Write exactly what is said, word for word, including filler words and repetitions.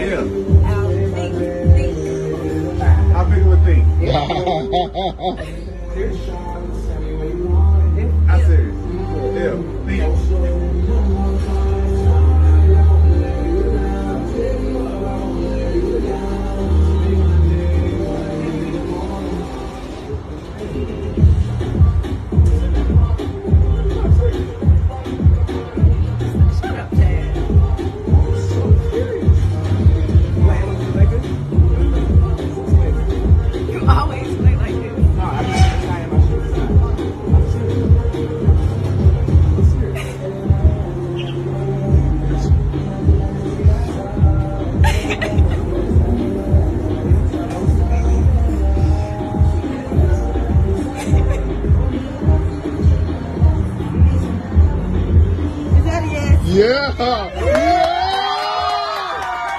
Yeah. Um, think, think. How big of a thing? I said, yeah, think. Yeah.